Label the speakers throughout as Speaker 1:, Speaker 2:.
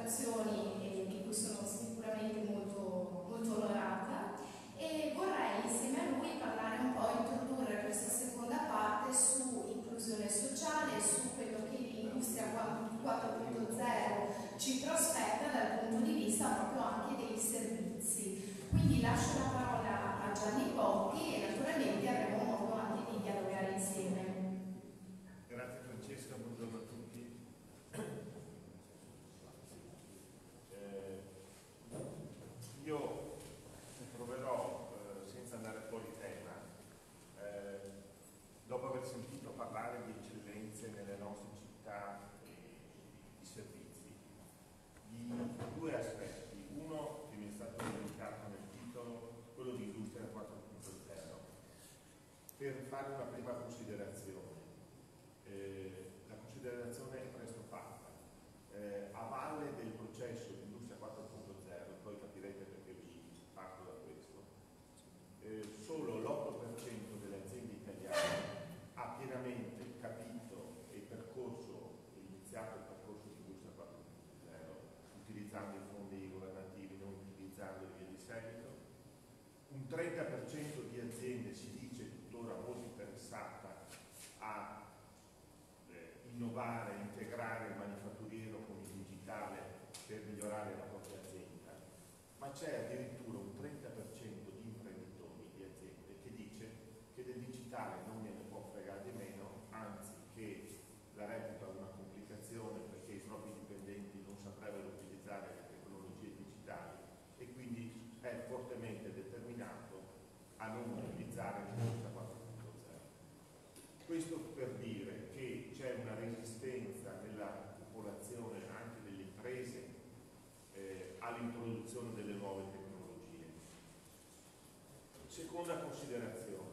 Speaker 1: valutazioni di cui sono sicuramente molto, molto onorata, e vorrei insieme a lui parlare un po', introdurre questa seconda parte su inclusione sociale, su quello che l'industria 4.0 ci prospetta dal punto di vista proprio anche dei servizi. Quindi lascio la parola a Gianni Botti e naturalmente avremo modo anche di dialogare insieme.
Speaker 2: Grazie Francesca, buongiorno a tutti. Io proverò, senza andare fuori tema, dopo aver sentito parlare di eccellenze nelle nostre città e di servizi, di due aspetti. Uno che mi è stato indicato nel titolo, quello di Industria 4.0, per fare una prima considerazione. La considerazione è presto fatta. A valle del processo di Industria 4.0, poi capirete perché vi parto da questo, solo l'8% delle aziende italiane ha pienamente capito e iniziato il percorso di Industria 4.0, utilizzando i fondi governativi, non utilizzandoli via di seguito. Un 30% di aziende si dice tuttora molto interessata a innovare, integrare il manifatturiero con il digitale per migliorare la propria azienda, ma c'è addirittura un 30% di imprenditori, di aziende, che dice che del digitale non gliene può fregare di meno, anzi che la reputa una complicazione perché i propri dipendenti non saprebbero utilizzare le tecnologie digitali e quindi è fortemente determinato a non utilizzare l'industria 4.0. Questo per dire che c'è una resistenza nella popolazione, anche delle imprese, all'introduzione delle nuove tecnologie. Seconda considerazione,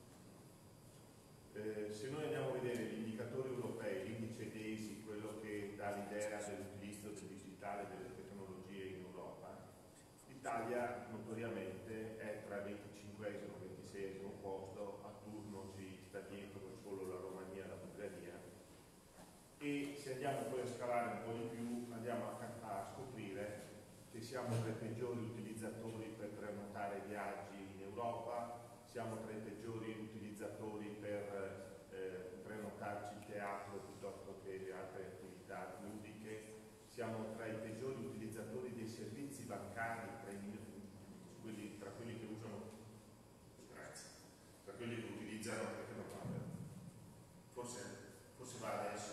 Speaker 2: se noi andiamo a vedere gli indicatori europei, l'indice DESI, quello che dà l'idea dell'utilizzo del digitale e delle tecnologie in Europa, l'Italia notoriamente è tra il 25esimo e il 26esimo posto, a turno ci sta dietro solo la Romania e la Bulgaria, e se andiamo poi a scalare un po' di più andiamo a scoprire che siamo tra i peggiori utilizzatori per prenotare viaggi in Europa, siamo tra i peggiori utilizzatori per prenotarci il teatro piuttosto che le altre attività ludiche, siamo tra i peggiori utilizzatori dei servizi bancari, tra quelli che usano, grazie, tra quelli che utilizzano, perché non parlo, forse va adesso,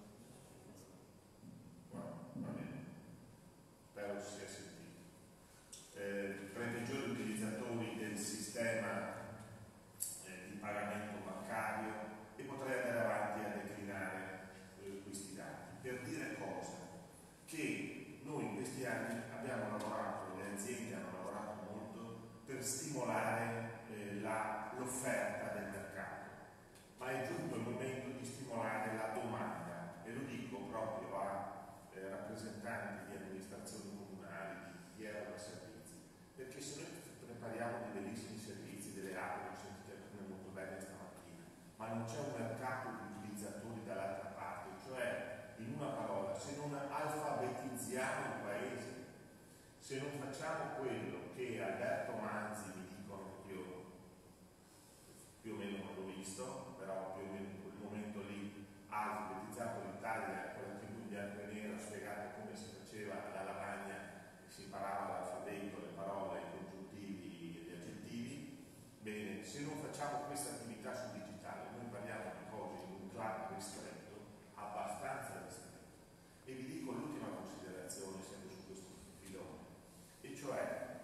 Speaker 2: no, va bene, spero si sia sentito, tra i peggiori utilizzatori del sistema di pagamento bancario, e potrei andare avanti a declinare questi dati, per dire cosa? Che noi in questi anni abbiamo lavorato, le aziende hanno lavorato molto per stimolare l'offerta del mercato, ma è giunto il momento di stimolare la domanda, e lo dico proprio a rappresentanti di amministrazioni comunali, di Euro Servizi, perché se noi prepariamo dei bellissimi servizi, delle app, lo sentite molto bene stamattina, ma non c'è un mercato di utilizzatori dall'altra parte, cioè in una parola, se non alfabetizziamo il paese, se non facciamo quello che Alberto Manzi mi dicono, che io più o meno non l'ho visto, però più o meno in quel momento lì ha alfabetizzato l'Italia con la TV in bianco e nero, ha spiegato come si faceva la lavagna, si imparava l'alfabeto, le parole, i congiuntivi e gli aggettivi. Bene, se non facciamo questa attività sul digitale, noi parliamo di cose in un club ristretto, abbastanza ristretto. E vi dico l'ultima considerazione, sempre su questo filone, e cioè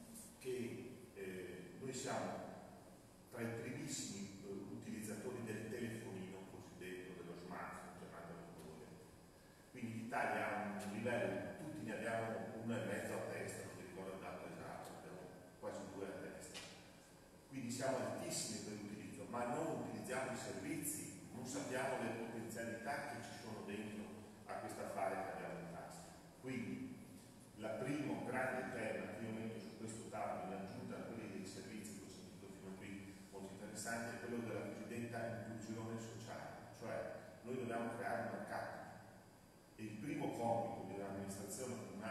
Speaker 2: che noi siamo tra i primissimi utilizzatori del telefonino cosiddetto, dello smartphone, chiamatelo come volete. Quindi l'Italia ha un livello, tutti ne abbiamo 1,5 a testa, non mi ricordo il dato esatto, abbiamo quasi 2 a testa. Quindi siamo altissimi per l'utilizzo, ma non utilizziamo i servizi, non sappiamo le potenzialità che ci sono dentro a questa affare che abbiamo in tasca. Quindi il primo grande tema che io metto su questo tavolo, in aggiunta a quelli dei servizi che ho sentito fino a qui molto interessanti, è quello della cosiddetta inclusione sociale, cioè noi dobbiamo creare un mercato, e il primo compito di un'amministrazione come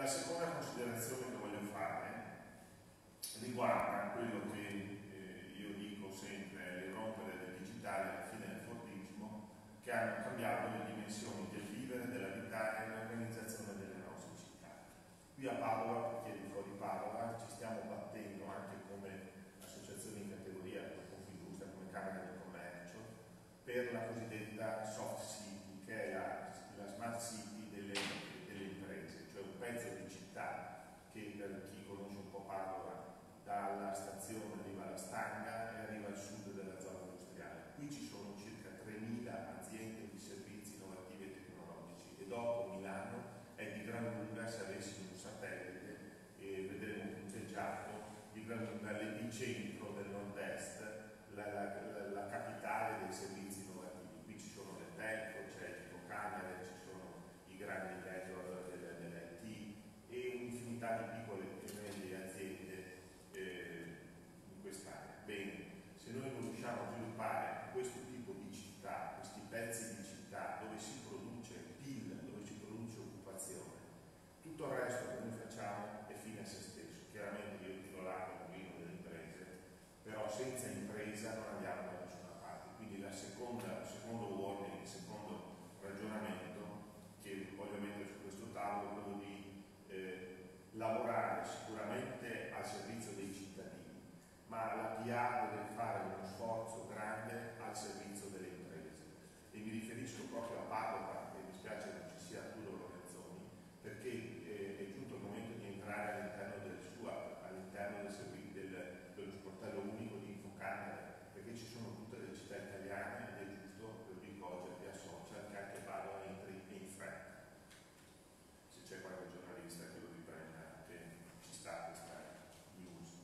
Speaker 2: La seconda considerazione che voglio fare riguarda quello che io dico sempre, le rompere del digitale alla fine del Fordismo, che hanno cambiato le dimensioni del vivere, dell'abitare e dell'organizzazione delle nostre città. Qui a Padova, perché dico di Padova, ci stiamo battendo anche come associazioni in categoria, come Confindustria, come Camera di Commercio, per la cosiddetta soft city, che è la smart city delle imprese, cioè un pezzo di città che, per chi conosce un po' Padova, dalla stazione arriva alla Stanga e arriva al sud della zona industriale. Qui ci sono circa 3.000 aziende di servizi innovativi e tecnologici e dopo Milano è di gran lunga, se avessimo un satellite e vedremo punteggiato, di gran lunga l'epicentro del nord-est, la capitale dei servizi innovativi. Qui ci sono le telco, c'è il Camere, ci sono i grandi major dell'IT e un'infinità di piccole e medie aziende in quest'area. Bene, se noi non riusciamo a sviluppare questo tipo di città, questi pezzi di città dove si produce PIL, dove si produce occupazione, tutto il resto che noi facciamo è fine a se stesso. Chiaramente io tiro l'acqua al mulino delle imprese, però senza impresa non andiamo da nessuna parte. Quindi il secondo warning, il secondo ragionamento che voglio mettere su questo tavolo è quello di lavorare sicuramente al servizio dei cittadini, ma la PA deve fare uno sforzo grande al servizio delle imprese. E mi riferisco proprio a Padova, e mi spiace che non ci sia Arturo Lorenzoni, perché è giunto il momento di entrare all'interno dello sportello unico di Infocamere, perché ci sono tutte le città italiane ed è giusto, lo dico oggi a via social, che anche Padova entri in fretta. Se c'è qualche giornalista che lo riprenda, che ci sta questa news.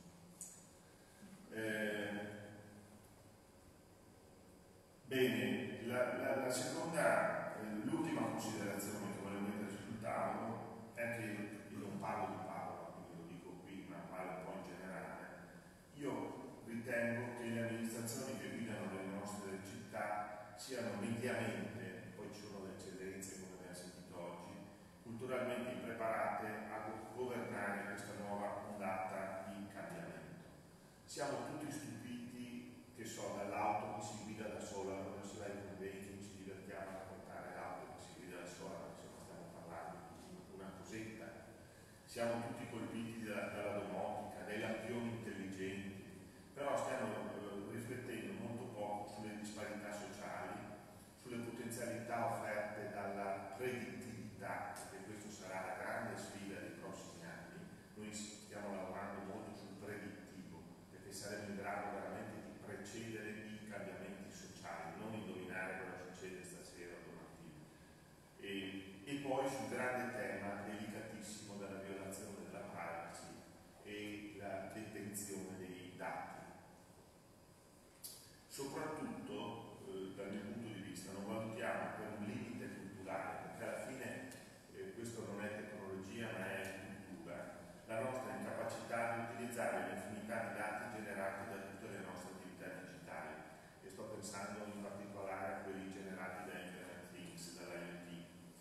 Speaker 2: Bene, la seconda, l'ultima considerazione che voglio mettere sul tavolo è che io non parlo di Padova, quindi lo dico qui, ma parlo un po' in generale. Io ritengo che le amministrazioni che guidano le nostre città siano mediamente, poi ci sono le eccellenze come abbiamo sentito oggi, culturalmente impreparate a governare questa nuova ondata di cambiamento. Siamo tutti stupiti, che so, dall'auto che si guida da sola, quando si va ai convegni ci divertiamo a raccontare l'auto che si guida da sola, insomma stiamo parlando di una cosetta. Siamo tutti colpiti dalla domotica, dai lampioni intelligenti, però stiamo riflettendo molto poco sulle disparità sociali, sulle potenzialità offerte dalla predittività, perché questa sarà la grande sfida dei prossimi anni. Noi stiamo lavorando molto sul predittivo, perché saremo in grado veramente di precedere i cambiamenti sociali, non indovinare cosa succede stasera o domattina. E poi sul grande tema delicatissimo della violazione della privacy e la detenzione dei dati. Soprattutto, dal mio punto di vista, non valutiamo per un limite culturale, perché alla fine questo non è tecnologia ma è cultura, la nostra incapacità di utilizzare l'infinità di dati generati da tutte le nostre attività digitali. E sto pensando in particolare a quelli generati da Internet Things, dall'IoT.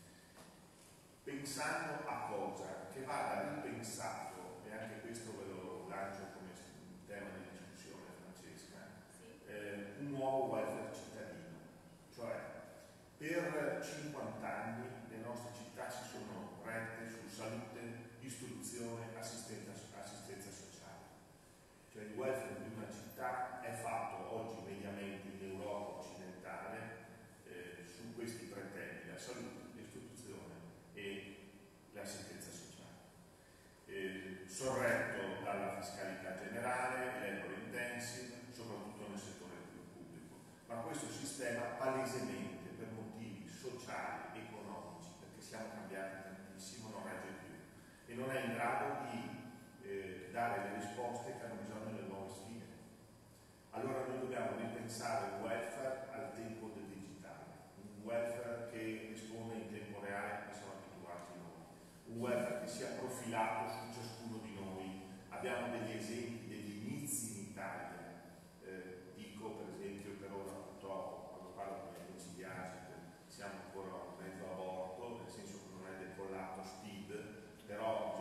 Speaker 2: Pensando a cosa? Che vada ripensato, e anche questo ve lo lancio come tema di discussione, Francesca, un nuovo welfare cittadino. Cioè, per 50 anni le nostre città si sono rette su salute, istruzione, assistenza sociale. Cioè il welfare di una città è fatto oggi mediamente in Europa occidentale su questi tre temi: la salute, l'istruzione e l'assistenza sociale. Sorretto dalla fiscalità generale, labor intensive, soprattutto nel settore pubblico. Ma questo sistema palesemente, per motivi sociali, economici, perché siamo cambiati tantissimo, non regge più e non è in grado di dare le risposte che hanno bisogno delle nuove sfide. Allora noi dobbiamo ripensare il welfare al tempo del digitale, un welfare che risponde in tempo reale come siamo abituati noi, un welfare che sia profilato su ciascuno di noi. Abbiamo degli esempi, degli inizi in Italia, dico per esempio per ora purtroppo, quando parlo con gli amici di Agit, siamo ancora mezzo aborto, nel senso che non è decollato SPID, però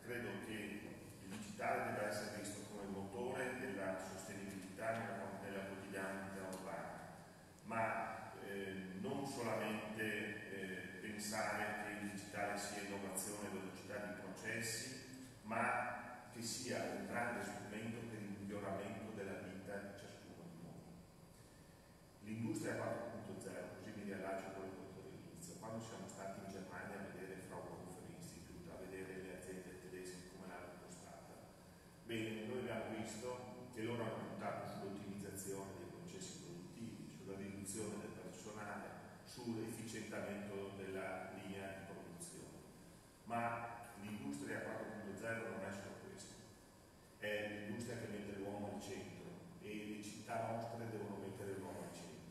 Speaker 2: credo che il digitale debba essere visto come il motore della sostenibilità nella quotidianità urbana, ma non solamente pensare che il digitale sia innovazione e velocità di processi, ma che sia un grande strumento per il miglioramento della vita di ciascuno di noi. L'industria 4.0, così mi riallaccio a quello che ho detto all'inizio, quando siamo stati in Germania a vedere Fraunhofer Institute, a vedere le aziende tedesche come l'hanno impostata, bene, noi abbiamo visto che loro hanno puntato sull'ottimizzazione dei processi produttivi, sulla riduzione del personale, sull'efficientamento della linea di produzione. Ma l'industria 4.0 non è solo questo, è l'industria che mette l'uomo al centro e le città nostre devono mettere l'uomo al centro.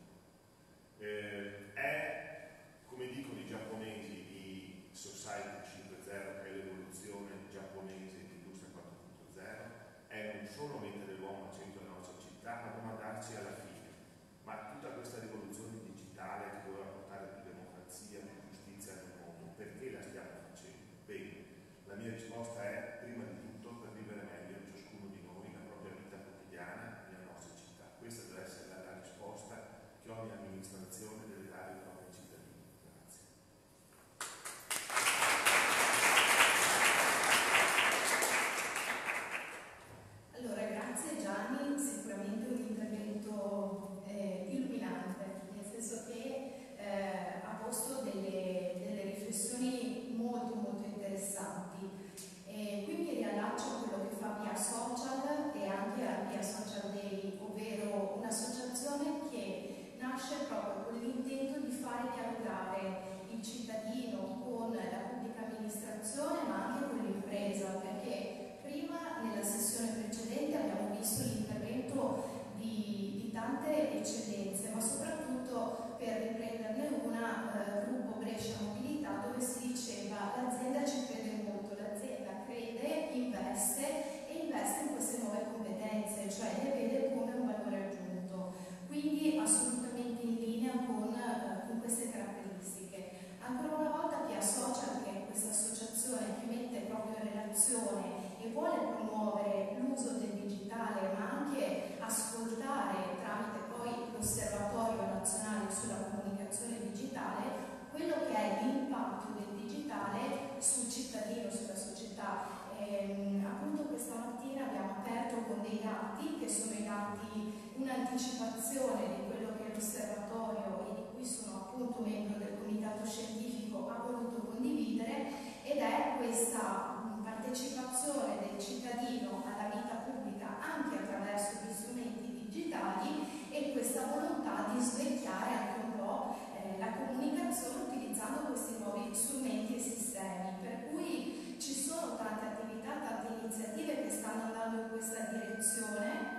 Speaker 2: È, come dicono i giapponesi, di Society 5.0, che è l'evoluzione giapponese di industria 4.0, è non solo mettere l'uomo al centro della nostra città, ma domandarci alla fine, ma tutta questa rivoluzione digitale che doveva portare più democrazia, più giustizia nel mondo, perché la stiamo facendo? Bene, la mia risposta è, prima di tutto, per vivere meglio ciascuno di noi la propria vita quotidiana nelle nostre città. Questa deve essere la risposta che ogni amministrazione deve dare ai propri cittadini. Grazie.
Speaker 1: Allora, grazie Gianni, sicuramente un intervento illuminante, nel senso che ha posto delle riflessioni molto molto interessanti. Qui mi riallaccio a quello che fa Via Social e anche a Via Social Day, ovvero un'associazione che nasce proprio con l'intento di fare dialogare il cittadino con la pubblica amministrazione ma anche con l'impresa, perché prima nella sessione precedente abbiamo visto l'intervento di tante eccellenze, ma soprattutto, per riprenderne una, Gruppo Brescia Mobilità, dove si diceva l'azienda ci crede molto, l'azienda crede, investe e investe in queste nuove competenze, cioè le vede come un valore aggiunto, quindi assolutamente in linea con queste caratteristiche. Ancora una volta Via Social, che è questa associazione che mette proprio in relazione e vuole promuovere l'uso del digitale, ma anche ascoltare tramite poi l'Osservatorio Nazionale sulla Comunicazione Digitale quello che è l'impatto del digitale sul cittadino, sulla società. Appunto questa mattina abbiamo aperto con dei dati che sono i dati, un'anticipazione di quello che l'Osservatorio, e di cui sono appunto membro del comitato scientifico, ha voluto condividere, ed è questa partecipazione del cittadino alla vita pubblica anche attraverso gli strumenti digitali e questa volontà di svecchiare anche un po' la comunicazione utilizzando questi nuovi strumenti e sistemi, per cui ci sono tante attività, tante iniziative che stanno andando in questa direzione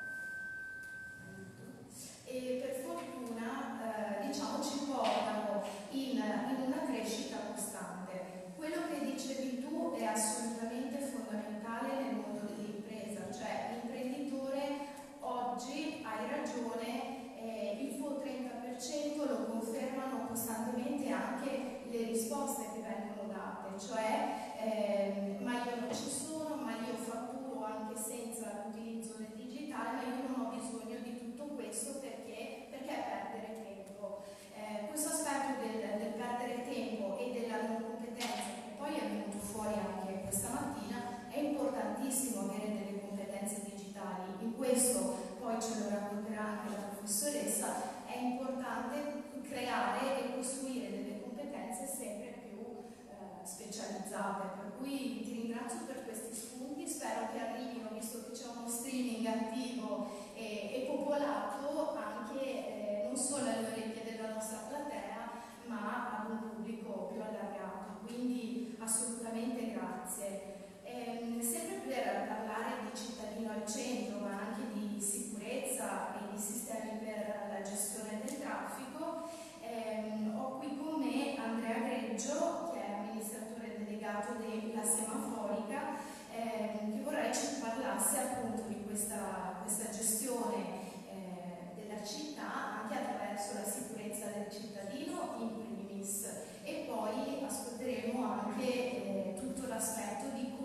Speaker 1: e per fortuna diciamo ci portano in una crescita costante. Quello che dicevi tu è assolutamente fondamentale nel mondo dell'impresa, cioè l'imprenditore oggi, hai ragione, il tuo 30% lo confermano costantemente anche le risposte che vengono date, cioè ma io non ci sono, ma io fatturo anche senza l'utilizzo del digitale, ma io non ho bisogno di tutto questo perché perdere tempo. Questo aspetto del perdere tempo e della non competenza, che poi è venuto fuori anche questa mattina, è importantissimo avere delle competenze digitali. In questo poi ce lo racconterà anche la professoressa, è importante creare e costruire delle competenze sempre più specializzate, per cui ti ringrazio per questi spunti, spero che arrivino, visto che c'è uno streaming attivo e popolato, anche non solo alle orecchie della nostra platea, ma ad un pubblico più allargato, quindi assolutamente grazie. Sempre per parlare di cittadino al centro, ma anche di sicurezza e di sistemi per la gestione del traffico, ho qui con me Andrea Greggio, che è amministratore delegato della Semaforica, che vorrei ci parlasse appunto di questa gestione della città anche attraverso la sicurezza del cittadino in primis, e poi ascolteremo anche tutto l'aspetto di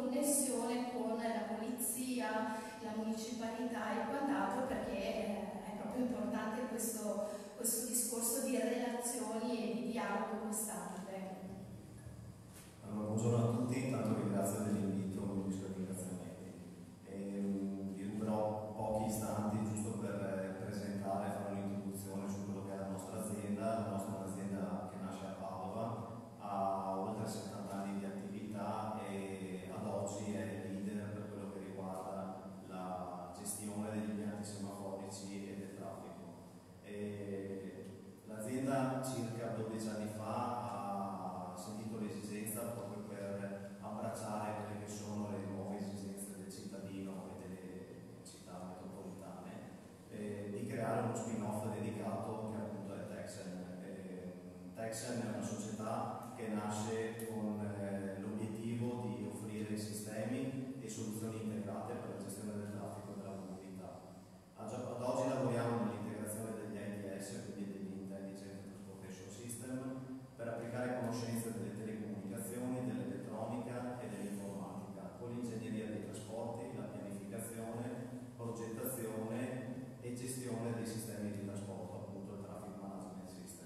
Speaker 3: Exxen è una società che nasce con l'obiettivo di offrire sistemi e soluzioni integrate per la gestione del traffico e della mobilità. Ad oggi lavoriamo nell'integrazione degli ITS, quindi degli Intelligent Transportation System, per applicare conoscenze delle telecomunicazioni, dell'elettronica e dell'informatica, con l'ingegneria dei trasporti, la pianificazione, progettazione e gestione dei sistemi di trasporto, appunto il Traffic Management System.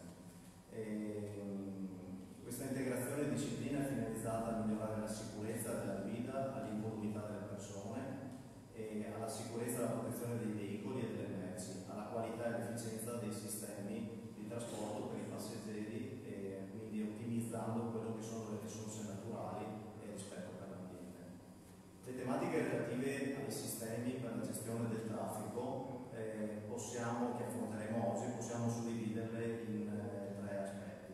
Speaker 3: Questa integrazione e disciplina è finalizzata a migliorare la sicurezza della guida, all'incolumità delle persone, e alla sicurezza e alla protezione dei veicoli e delle merci, alla qualità e all'efficienza dei sistemi di trasporto per i passeggeri, e quindi ottimizzando quello che sono le risorse naturali e rispetto per l'ambiente. Le tematiche relative ai sistemi per la gestione del traffico che affronteremo oggi possiamo suddividerle in tre aspetti.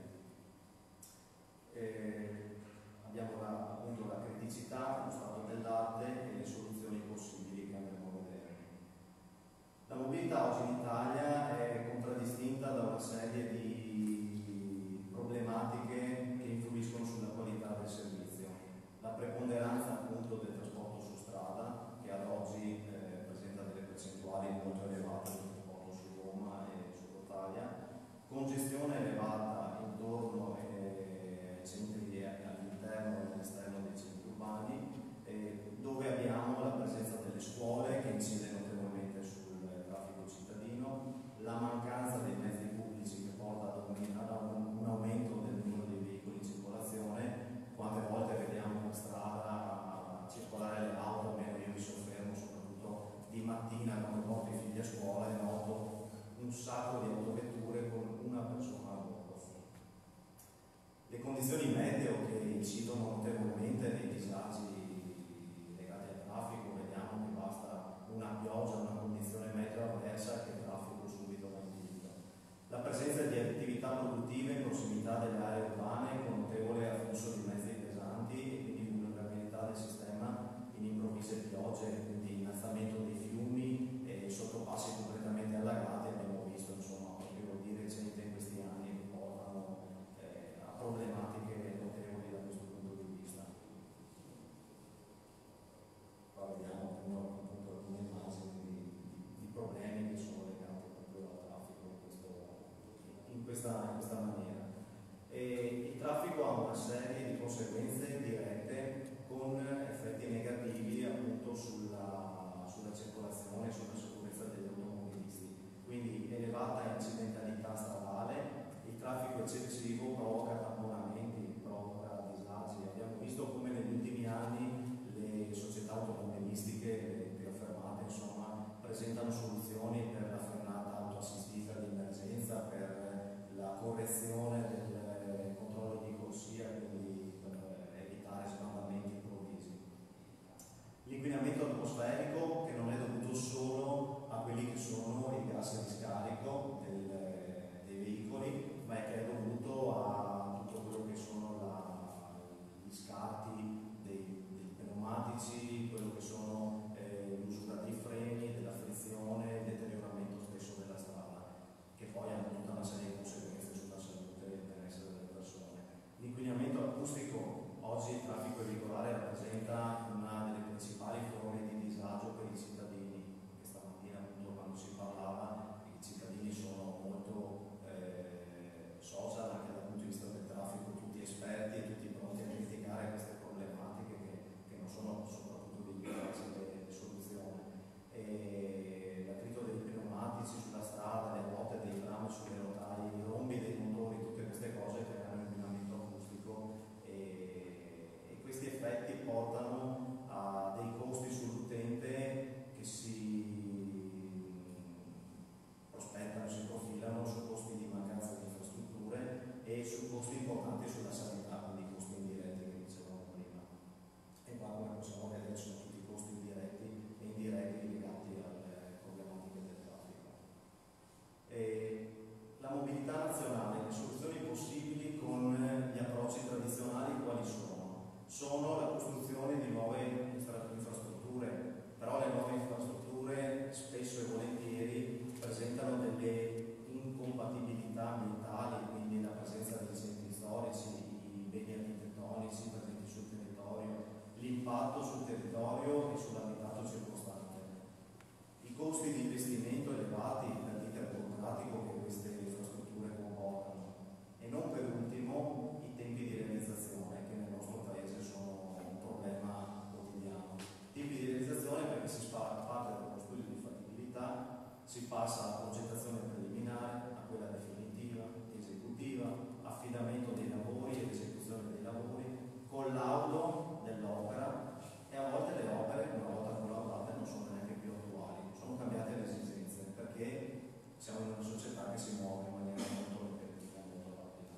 Speaker 3: Abbiamo appunto la criticità, lo stato dell'arte e le soluzioni possibili che andremo a vedere. La mobilità oggi in Italia è contraddistinta da una serie di problematiche che influiscono sulla qualità del servizio. La preponderanza appunto del trasporto su strada, che ad oggi presenta delle percentuali molto elevate del trasporto su Roma e su Italia, congestione elevata intorno ai centri e all'interno e all'esterno dei centri urbani, dove abbiamo la presenza delle scuole che incide notevolmente sul traffico cittadino, la mancanza dei mezzi pubblici che porta ad un aumento del numero dei veicoli in circolazione. Quante volte vediamo in strada a circolare le auto, almeno io mi soffermo soprattutto di mattina quando porto i figli a scuola e noto un sacco di autovetture con una persona a bordo. Le condizioni meteo che incidono notevolmente nei disagi legati al traffico, vediamo che basta una pioggia, una condizione meteo avversa che il traffico subito va in picco. La presenza di attività produttive in prossimità delle aree urbane con notevole afflusso di mezzi pesanti e quindi vulnerabilità del sistema in improvvise piogge, quindi innalzamento dei fiumi e sottopassi completamente allagati, abbiamo visto insomma proprio di recente in questi anni che portano a problematiche notevoli da questo punto di vista. Qua vediamo appunto alcune immagini di problemi che sono legati proprio al traffico in questa maniera. E il traffico ha una serie di conseguenze dirette con effetti negativi appunto sulla circolazione e sulla sicurezza degli automobilisti. Quindi elevata incidentalità stradale, il traffico eccessivo provoca tamponamenti, provoca disagi. Abbiamo visto come negli ultimi anni le società automobilistiche più affermate insomma presentano soluzioni per la frenata autoassistita di emergenza, per la correzione del controllo di corsia, quindi per evitare sbandamenti improvvisi. L'inquinamento atmosferico, che non è dovuto solo a quelli che sono i gas di scarico dei veicoli, ma è che è dovuto a tutto quello che sono gli scarti dei pneumatici, quello che sono l'usura dei freni, della frizione, il deterioramento stesso della strada, che poi hanno tutta una serie di conseguenze sulla salute e il benessere delle persone. L'inquinamento acustico, oggi il traffico veicolare rappresenta una delle principali forme di disagio per i cittadini. Questa mattina appunto quando si parlava, i cittadini sono molto social anche dal punto di vista del traffico, tutti esperti e tutti pronti a criticare queste problematiche che non sono soprattutto di sul territorio e sull'abitato circostante. I costi di investimento elevati per l'iter burocratico che queste infrastrutture comportano e non per ultimo i tempi di realizzazione che nel nostro paese sono un problema quotidiano. Tempi di realizzazione perché si parte da uno studio di fattibilità, si passa alla progettazione preliminare, a quella definitiva, esecutiva, affidamento dei lavori ed esecuzione dei lavori, collaudo dell'opera e a volte le opere, una volta collaudate, non sono neanche più attuali, sono cambiate le esigenze perché siamo in una società che si muove in maniera molto repentina, molto rapida.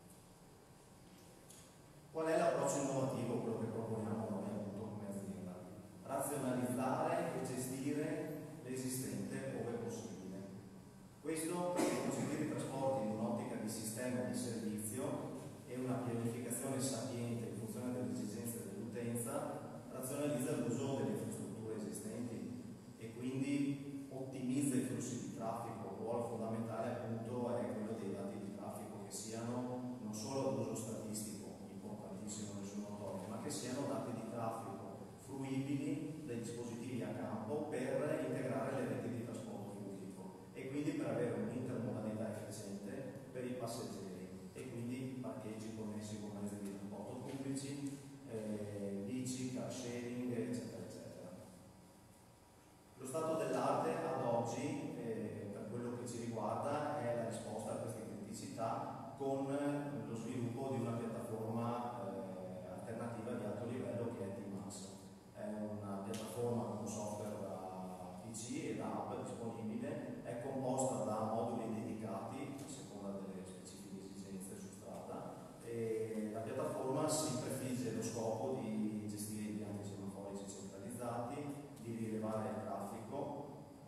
Speaker 3: Qual è l'approccio innovativo, quello che proponiamo noi appunto come azienda? Razionalizzare e gestire l'esistente ove possibile. Questo per consentire i trasporti in un'ottica di sistema di servizio e una pianificazione sapiente in funzione delle esigenze dell'utenza, razionalizza l'uso delle infrastrutture esistenti e quindi ottimizza i flussi di traffico. Il ruolo fondamentale appunto è quello dei dati di traffico che siano non solo ad uso statistico, importantissimo nel suo motore, ma che siano dati di traffico fruibili dai dispositivi a campo per integrare le reti di trasporto pubblico e quindi per avere un'intermodalità efficiente per i passeggeri e quindi parcheggi connessi con mezzi di trasporto pubblici, bici, car sharing, eccetera, eccetera. Lo stato dell'arte ad oggi, per quello che ci riguarda, è la risposta a queste criticità con lo sviluppo di una piattaforma alternativa di alto livello che è T-Max. È una piattaforma con software da PC e da app disponibile, è composta da moduli dedicati a seconda delle specifiche esigenze su strada e la piattaforma si prefigge lo scopo di gestire gli impianti semaforici centralizzati, di rilevare il traffico,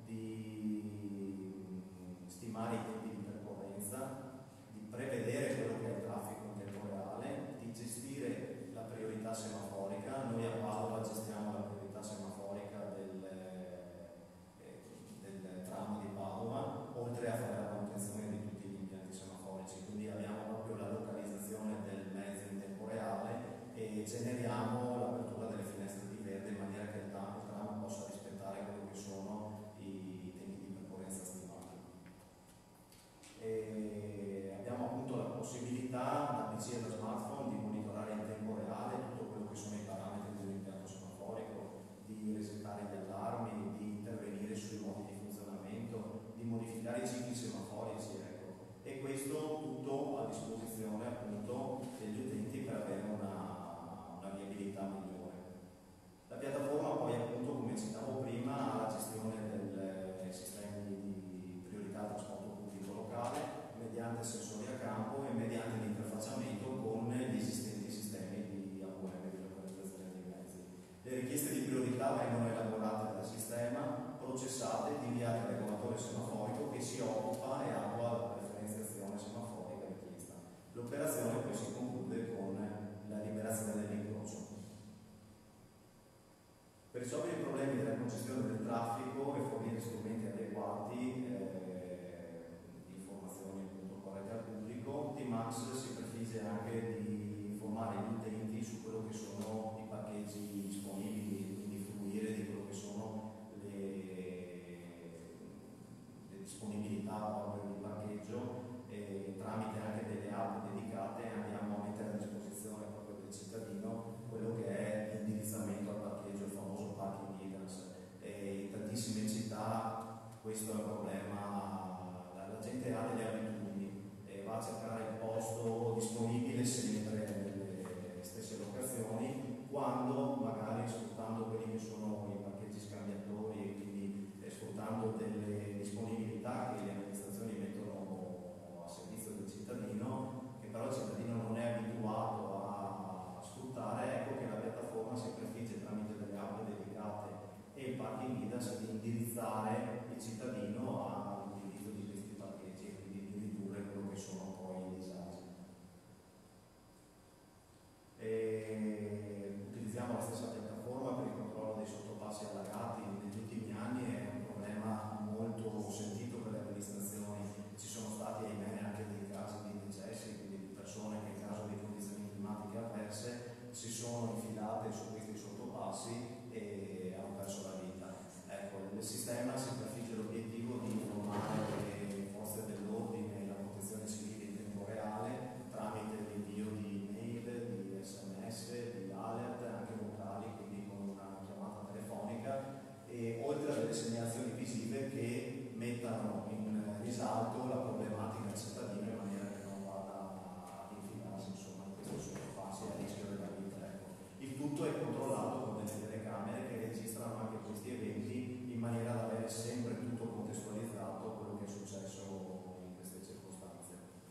Speaker 3: di stimare i tempi di percorrenza, di prevedere quello che è il traffico in tempo reale, di gestire la priorità semaforica. Noi a Padova gestiamo la priorità semaforica del tram di Padova, oltre a fare la manutenzione di tutti gli impianti semaforici, quindi abbiamo proprio la localizzazione del mezzo in tempo reale e generiamo l'apertura delle finestre di verde in maniera che il tram possa rispettare quello che sono i tempi di percorrenza stimati. E abbiamo appunto la possibilità da PC e da smartphone di monitorare in tempo reale tutto quello che sono i parametri dell'impianto semaforico, di resettare gli allarmi, di intervenire sui modi di funzionamento, di modificare i cicli semaforici, ecco. E questo tutto a disposizione appunto degli utenti per avere una viabilità migliore. La piattaforma poi appunto, come citavo prima, ha la gestione dei sistemi di priorità al trasporto pubblico locale mediante sensori a campo e mediante l'interfacciamento con gli esistenti sistemi di AVM, di localizzazione dei mezzi. Le richieste di priorità vengono elaborate dal sistema, processate e inviate al regolatore semaforico che si occupa e attua la preferenziazione semaforica richiesta. L'operazione poi si conclude con la liberazione dell'incrocio. Per risolvere i problemi della congestione del traffico e fornire strumenti adeguati di informazioni appunto corrette al pubblico, T-Max si prefigge anche di informare gli utenti su quello che sono i parcheggi disponibili, quindi fruire di quello che sono le disponibilità proprio di parcheggio e tramite anche delle app dedicate andiamo a mettere a disposizione proprio del cittadino quello che è l'indirizzamento al parcheggio, il famoso parking guidance. E in tantissime città questo è un problema, la gente ha delle abitudini e va a cercare il posto disponibile sempre nelle stesse locazioni, quando magari sfruttando quelli che sono i parcheggi scambiatori e quindi sfruttando delle disponibilità che le amministrazioni mettono a servizio del cittadino, che però il cittadino non è abituato a sfruttare, ecco che la piattaforma si prefigge tramite delle app dedicate e il parking guidance di indirizzare il cittadino all'utilizzo di questi parcheggi e quindi di ridurre quello che sono poi i disagi. Utilizziamo la stessa piattaforma per il controllo dei sottopassi allagati. Negli ultimi anni è un problema molto sentito per le amministrazioni, ci sono stati ahimè anche dei casi di decessi, quindi di persone che in caso di condizioni climatiche avverse si sono infilate su questi sottopassi visive che mettano in risalto la problematica del cittadino in maniera che non vada ad infilarsi insomma in questi sottopassi a rischio della vita. Ecco. Il tutto è controllato con delle telecamere che registrano anche questi eventi in maniera da avere sempre tutto contestualizzato quello che è successo in queste circostanze.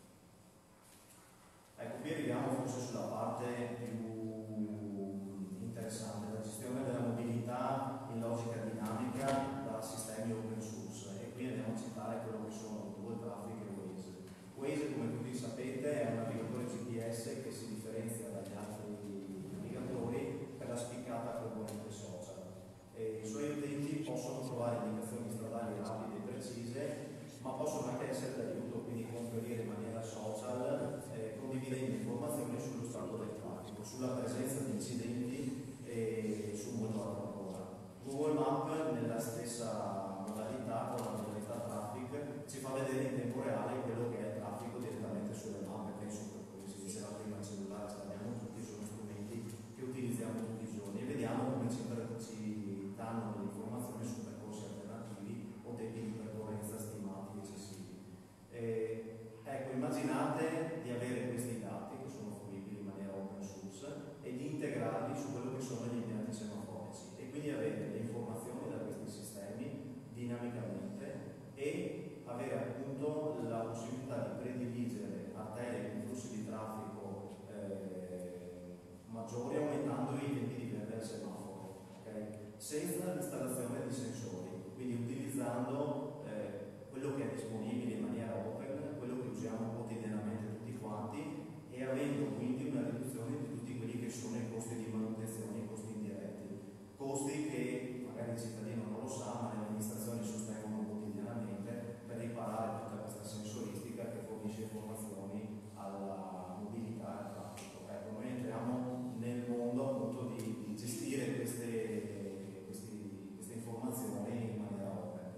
Speaker 3: Ecco, qui arriviamo forse sulla parte più interessante, la gestione della mobilità in logica dinamica da sistemi open source, e qui andiamo a citare quello che sono Google Traffic e Waze. Waze, come tutti sapete, è un navigatore GPS che si differenzia dagli altri navigatori per la spiccata componente social. I suoi utenti possono trovare indicazioni stradali rapide e precise, ma possono anche essere d'aiuto, quindi conferire in maniera social, condividendo informazioni sullo stato del traffico, sulla presenza di incidenti e su molto altro ancora. Google Maps, nella stessa modalità, con la modalità traffic, ci fa vedere in tempo reale quello che è il traffico direttamente sulle mappe. Penso che, come si diceva prima, il cellulare ce l'abbiamo tutti, sono strumenti che utilizziamo tutti i giorni, e vediamo come ci danno delle informazioni su percorsi alternativi o tempi di percorrenza stimati eccessivi. Ecco, immaginate di avere questi dati che sono fruibili in maniera open source e di integrarli su quello che sono gli impianti semaforici, e quindi avere le informazioni da questi sistemi dinamicamente e avere appunto la possibilità di prediligere arterie con flussi di traffico maggiori, aumentando i tempi di verde al semaforo, okay? Senza l'installazione di sensori, quindi utilizzando quello che è disponibile in maniera open, quello che usiamo quotidianamente tutti quanti, e avendo quindi una riduzione di tutti quelli che sono i costi di manutenzione, i costi indiretti, costi che magari il cittadino non lo sa, ma le amministrazioni sostengono quotidianamente per riparare tutta questa sensoristica che fornisce informazioni alla mobilità e al traffico. Ecco, noi entriamo nel mondo appunto di gestire queste informazioni in maniera open.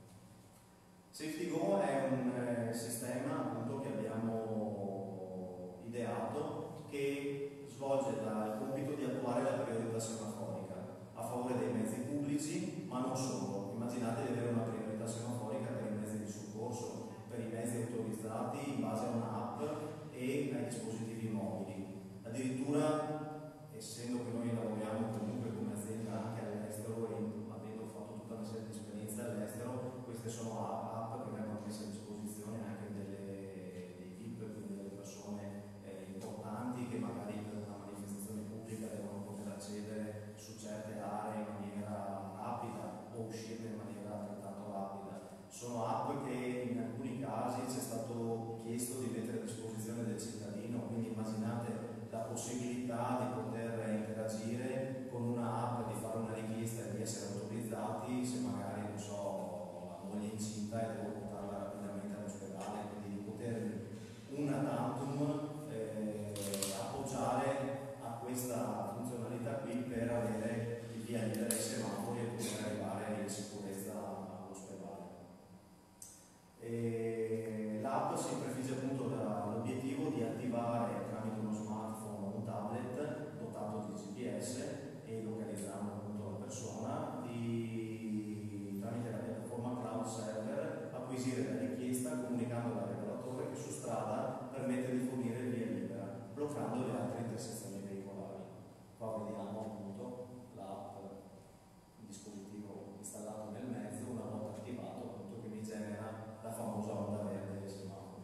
Speaker 3: SafetyGo è un sistema appunto che abbiamo ideato, che svolge il compito di attuare la priorità semaforica a favore dei mezzi pubblici, ma non solo. Immaginate di avere una priorità semaforica per i mezzi di soccorso, per i mezzi autorizzati in base a un'app e ai dispositivi mobili. Addirittura, essendo che noi lavoriamo comunque come azienda anche all'estero e avendo fatto tutta una serie di esperienze all'estero, queste sono app che vengono messe a disposizione anche dei VIP, quindi delle persone importanti che magari per una manifestazione pubblica devono poter accedere su certe aree in maniera rapida o uscire in maniera altrettanto rapida. Sono app che in alcuni casi ci è stato chiesto di mettere a disposizione del cittadino, quindi immaginate la possibilità di poter interagire con un'app, di fare una richiesta e di essere autorizzati se magari, non so, la moglie è incinta e devo portarla rapidamente all'ospedale, quindi di poter una tantum appoggiare a questa funzionalità qui per avere il via libera ai semafori e poter arrivare in sicurezza all'ospedale. L'app si prefigge appunto l'obiettivo di attivare tramite uno smartphone o un tablet dotato di GPS e localizzando appunto la persona, tramite la piattaforma cloud server acquisire la richiesta comunicando al regolatore che su strada permette di fornire il via libera, bloccando le altre intersezioni veicolari. Qua vediamo appunto l'app, il dispositivo installato nel mezzo, una volta attivato appunto, che mi genera la famosa onda verde del semaforo.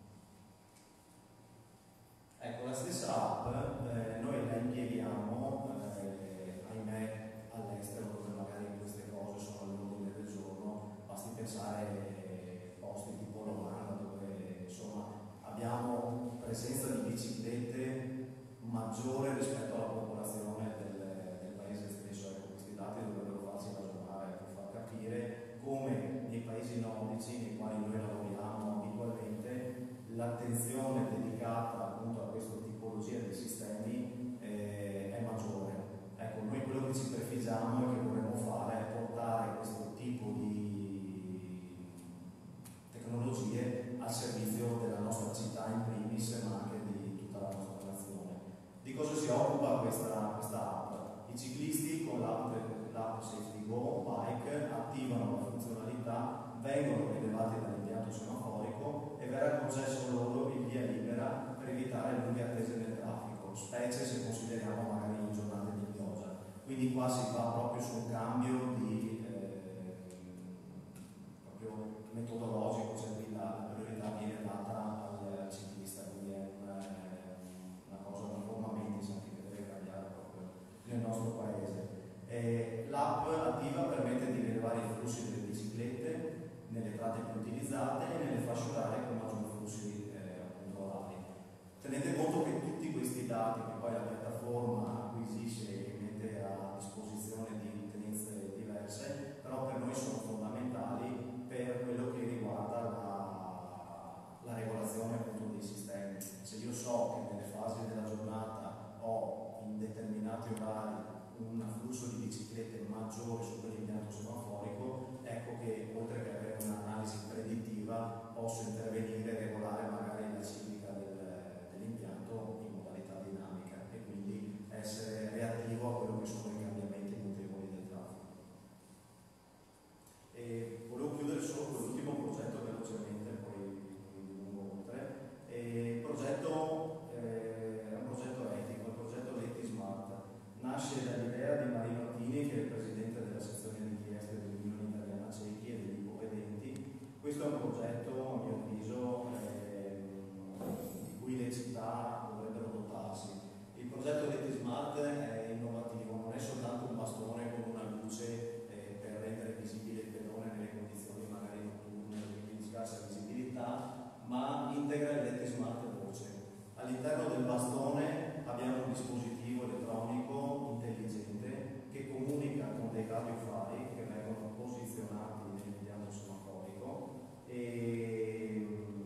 Speaker 3: Ecco, la stessa app noi la impieghiamo, ahimè, all'estero, dove magari queste cose sono all'ordine del giorno. Basti pensare a posti tipo l'Olanda, dove insomma abbiamo presenza di biciclette maggiore rispetto alla popolazione del paese stesso. Ecco, questi dati dovrebbero farci ragionare per far capire come nei paesi nordici nei quali noi lavoriamo abitualmente l'attenzione dedicata appunto a questa tipologia di sistemi è maggiore. Ecco, noi quello che ci prefiggiamo e che vorremmo fare è portare questo tipo di tecnologie al servizio della nostra città in primis, ma anche di tutta la nostra nazione. Di cosa si occupa questa app? I ciclisti con l'app SafetyGo Bike attivano la funzionalità funzionalità vengono rilevati dall'impianto semaforico e verrà concesso loro il via libera per evitare lunghe attese nel traffico, specie se consideriamo magari in giornate di pioggia. Quindi qua si va proprio su un cambio di proprio metodologico, cioè la priorità viene data al ciclista, quindi è una cosa, una forma mentis anche che deve cambiare proprio nel nostro paese. L'app attiva permette di rilevare i flussi delle biciclette nelle tratte più utilizzate e nelle fasce orarie con maggiori flussi appunto orari. Tenete conto che tutti questi dati che poi la piattaforma acquisisce e mette a disposizione di utenze diverse, però per noi sono fondamentali per quello che riguarda la regolazione appunto dei sistemi. Se io so che nelle fasi della giornata ho in determinati orari un flusso di biciclette maggiore su quell'impianto semaforico, ecco che oltre che avere un'analisi predittiva posso intervenire e regolare magari la ciclica dell'impianto in modalità dinamica e quindi essere reattivo a quello che sono i cambiamenti mutevoli del traffico. E volevo chiudere solo con l'ultimo progetto velocemente, poi mi dilungo oltre. Il progetto è un progetto etico, il progetto Leti Smart. Nasce dall'idea di Marino Attini, che è il presidente della sezione di Trieste dell'Unione Italiana Ciechi e degli ipovedenti. Questo è un progetto, a mio avviso, di cui le città dovrebbero dotarsi. Il progetto Leti Smart è innovativo, non è soltanto un bastone con una luce per rendere visibile il pedone nelle condizioni magari notturne, quindi di scarsa visibilità, ma integra il Leti Smart voce. All'interno del bastone abbiamo un dispositivo elettronico intelligente che comunica con dei radiofari che vengono posizionati nell'impianto semaforico e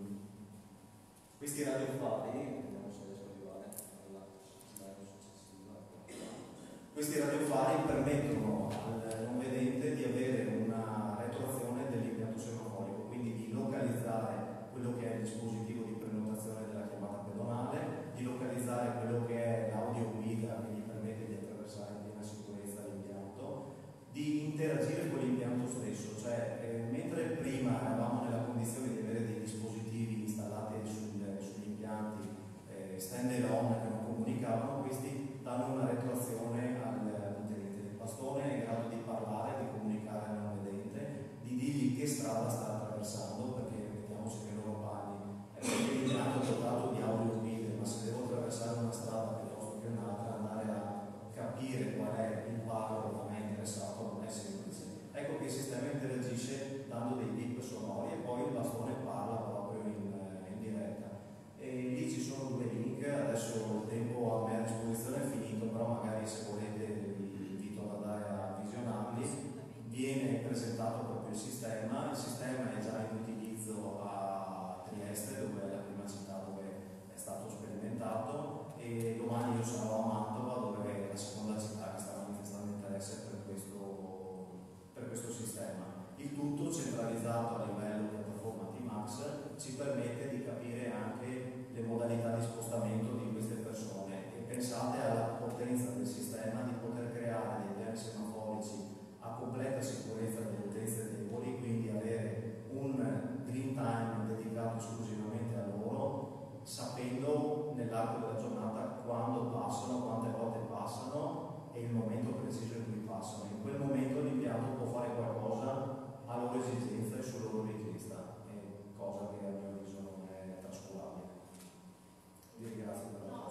Speaker 3: questi radiofari, vediamo se riesco ad arrivare alla slide successiva, questi radiofari permettono al non vedente di avere una retroazione dell'impianto semaforico, quindi di localizzare quello che è il dispositivo di prenotazione della chiamata pedonale, di localizzare quello che è l'audio guida che gli permette di attraversare in piena sicurezza l'impianto, di interagire con l'impianto stesso, cioè mentre prima eravamo nella condizione di avere dei dispositivi installati sugli impianti stand alone che non comunicavano, questi danno una retroazione all'utente del bastone, è in grado di parlare, di comunicare al non vedente, di dirgli che strada sta attraversando, perché mettiamoci che loro parli, l'impianto è dotato di audio guide, ma se devo attraversare una strada piuttosto che un'altra, andare a capire qual è il parlo che mi è interessato non è semplice. Ecco che il sistema interagisce dando dei bip sonori e poi il bastone parla proprio in diretta. E lì ci sono due link, adesso il tempo a me a disposizione è finito, però magari se volete vi invito ad andare a visionarli. Viene presentato proprio il sistema è già in utilizzo a Trieste, dove è la prima città dove è stato sperimentato, e domani io sarò a Mantova, dove è la seconda città che sta manifestando interesse per questo sistema. Il tutto centralizzato a livello piattaforma T-Max ci permette di capire anche le modalità di spostamento di queste persone e pensate alla potenza del sistema di poter creare dei piani semaforici a completa sicurezza delle utenze deboli, quindi avere un green time dedicato esclusivamente a loro, sapendo nell'arco della giornata quando passano, quante volte passano e il momento preciso in cui passano. In quel momento l'impianto può fare qualcosa a loro esigenza e su loro richiesta, cosa che a mio avviso non è trascurabile. Vi ringrazio per la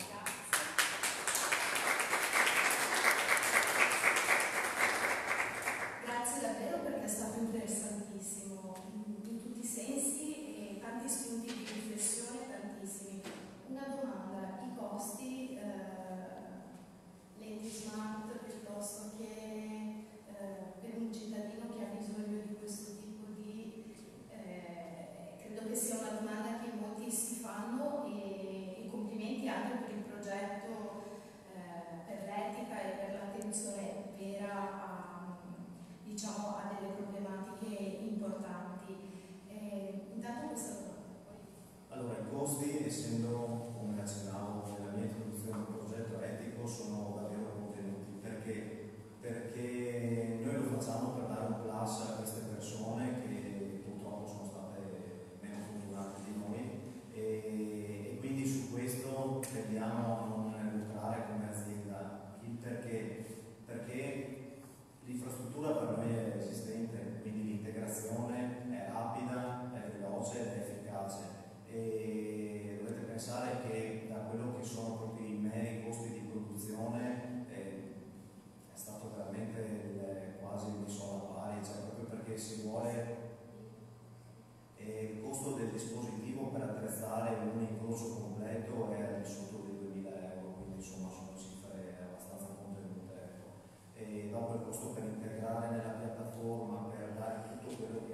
Speaker 1: Grazie davvero, perché è stato interessantissimo in tutti i sensi e tanti spunti di riflessione, tantissimi. Una domanda: i costi Leti Smart piuttosto che per un cittadino che ha bisogno di questo tipo di credo che sia una domanda che molti si fanno, e complimenti anche per il progetto, per l'etica e per l'attenzione vera a delle problematiche importanti. Intanto questa domanda.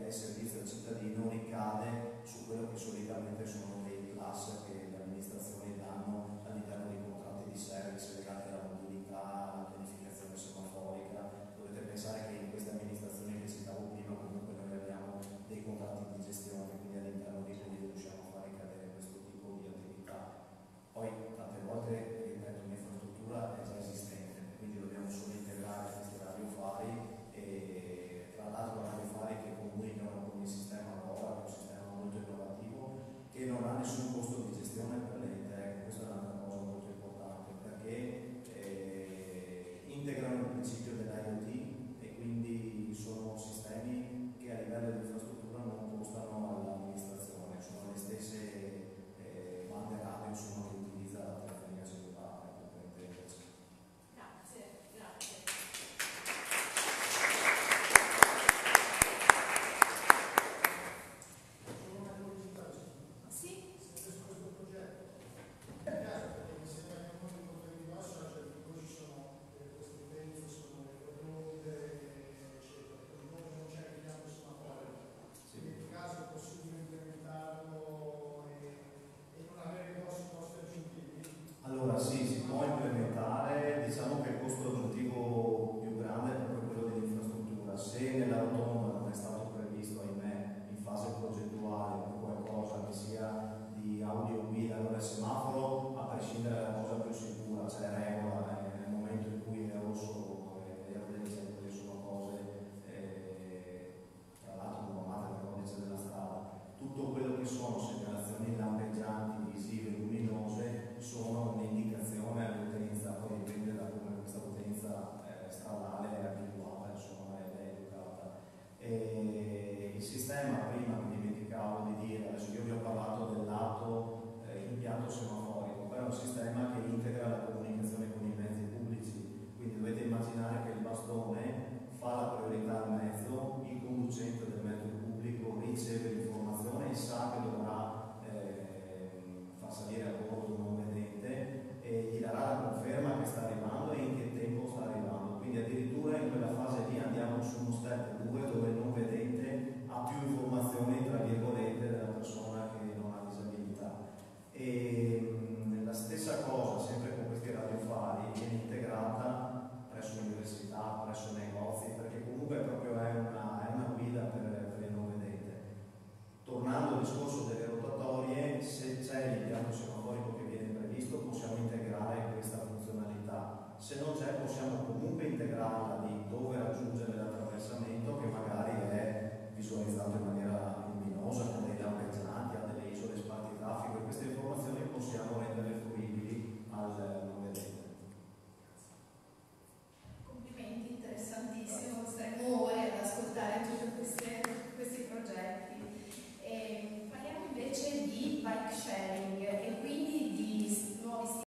Speaker 3: il servizio al cittadino ricade su quello che solitamente sono dei plus che le amministrazioni danno all'interno dei contratti di service legati alla mobilità, alla pianificazione semaforica. Dovete pensare che in queste amministrazioni che citavo prima comunque noi abbiamo dei contratti di gestione, quindi all'interno di cui riusciamo a far ricadere questo tipo di attività. Poi tante volte, ripeto, un'infrastruttura è già esistente, quindi dobbiamo solo integrare questi radiofari e tra l'altro radiofari che comunicano con il sistema LoRa, che è un sistema molto innovativo, che non ha nessun costo di gestione per l'ente, questa è un'altra cosa molto importante, perché integrano il principio dell'IoT e quindi sono sistemi che a livello di infrastruttura non costano all'amministrazione, sono le stesse bande radio che utilizza la telefonia cellulare, per intenderci.
Speaker 1: Grazie, grazie.
Speaker 4: Solo una curiosità,
Speaker 1: Sì?
Speaker 4: sempre su questo progetto. È chiaro perché mi sembra che molti problemi di Massa, cioè poi ci sono queste utenze, sono le rotonde, eccetera. Per noi non c'è il piano semaforico. Quindi in caso è possibile implementarlo e non avere costi aggiuntivi?
Speaker 3: Allora sì, si può implementare, diciamo che il costo aggiuntivo più grande è proprio quello dell'infrastruttura. Se nella rotonda non è stato previsto, ahimè, in fase progettuale qualcosa che sia di audio guida, allora il semaforo, a prescindere dalla cosa più sicura, c'è la regola, nel momento in cui è rosso e verde, quelle sono cose tra l'altro normate nel codice della strada. Tutto quello che sono segnalazioni lampeggianti, visive, luminose, sono un'indicazione all'utenza, poi dipende da come questa utenza stradale è abituata, insomma, ed è educata. Il sistema, prima mi dimenticavo di dire, adesso io vi ho parlato del lato impianto semaforico, però è un sistema che integra la comunicazione con i mezzi pubblici, quindi dovete immaginare che il bastone fa la priorità al mezzo, il conducente del mezzo pubblico riceve l'informazione e sa che dovrà far salire a bordo un non vedente e gli darà la conferma che sta arrivando e in che tempo sta arrivando. Quindi addirittura in quella fase lì andiamo su uno step 2 dove il non vedente ha più informazioni tra virgolette della persona che non ha disabilità. E la stessa cosa, sempre con questi radiofari, viene integrata presso l'università, presso i negozi, perché comunque proprio è una guida per il non vedente. Tornando al discorso delle rotatorie, se c'è l'impianto semaforico che viene previsto possiamo integrare questa funzionalità, se non c'è possiamo comunque integrarla di dove raggiungere l'attraversamento, che magari è visualizzato in maniera luminosa con dei lampeggianti, ha delle isole spartitraffico, e queste informazioni possiamo